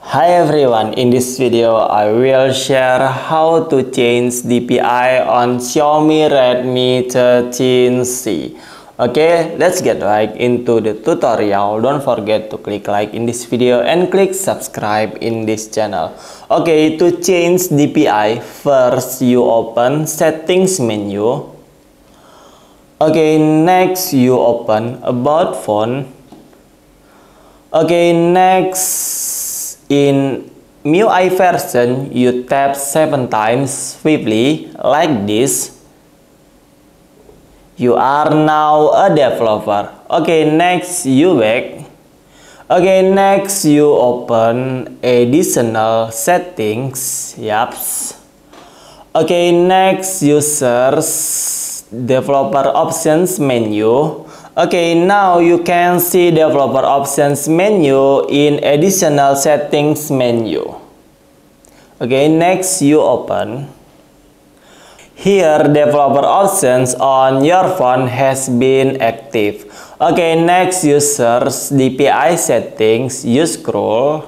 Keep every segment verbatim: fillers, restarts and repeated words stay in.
Hi everyone, in this video I will share how to change D P I on Xiaomi Redmi thirteen C. Okay, let's get right into the tutorial. Don't forget to click like in this video and click subscribe in this channel. Okay, to change D P I, first you open settings menu. Okay, next you open about phone. Okay, next in M I U I version, you tap seven times swiftly like this. You are now a developer. Okay, next you back. Okay, next you open additional settings. Yaps. Okay, next you search developer options menu. Okay, now you can see developer options menu in additional settings menu. Okay, next you open. Here developer options on your phone has been active. Okay, next you search D P I settings, you scroll.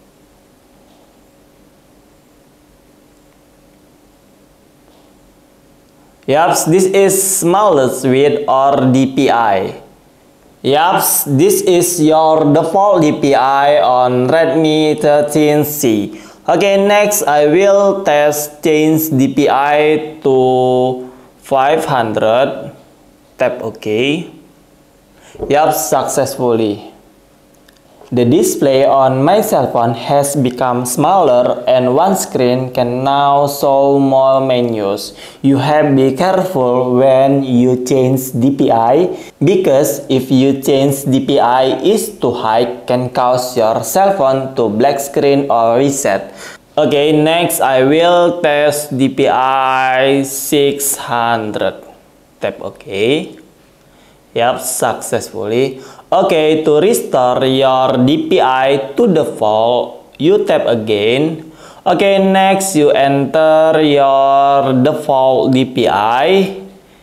Yaps, this is smallest width or D P I. Yaps, this is your default D P I on Redmi thirteen C. Okay, next I will test change D P I to five hundred. Tap OK. Yaps, successfully. The display on my cell phone has become smaller and one screen can now show more menus. You have to be careful when you change D P I because if you change D P I is too high can cause your cell phone to black screen or reset. Okay, next I will test D P I six hundred. Tap OK. Yep, successfully. Okay, to restore your D P I to default, you tap again. Okay, next you enter your default D P I.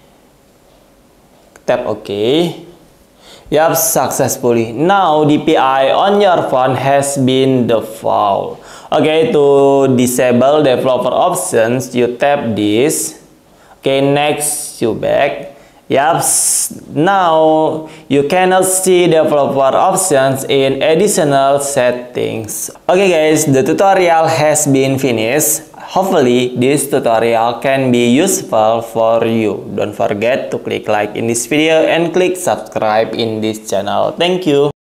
Tap OK. Yep, successfully. Now D P I on your phone has been default. Okay, to disable developer options, you tap this. Okay, next you back. Yaps, now you cannot see developer options in additional settings. Okay guys, the tutorial has been finished. Hopefully this tutorial can be useful for you. Don't forget to click like in this video and click subscribe in this channel. Thank you.